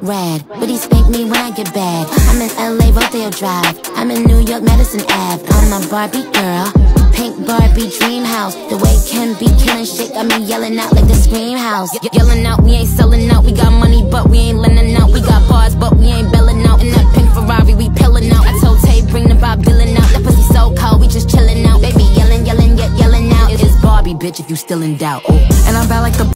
rad, but he spank me when I get bad. I'm in LA, Rodeo Drive. I'm in New York, Madison Ave. I'm a Barbie girl, pink Barbie dream house. The way Ken be killing shit got me yelling out like the Scream House. Yelling out, we ain't selling out. We got money, but we ain't lending out. We got bars, but we ain't belling out. In that pink Ferrari, we pillin' out. I told Tay, bring the Bob Dylan out. That pussy so cold, we just chillin' out. Baby yelling, yelling, yet yelling out. It's Barbie, bitch, if you still in doubt. And I'm bad like the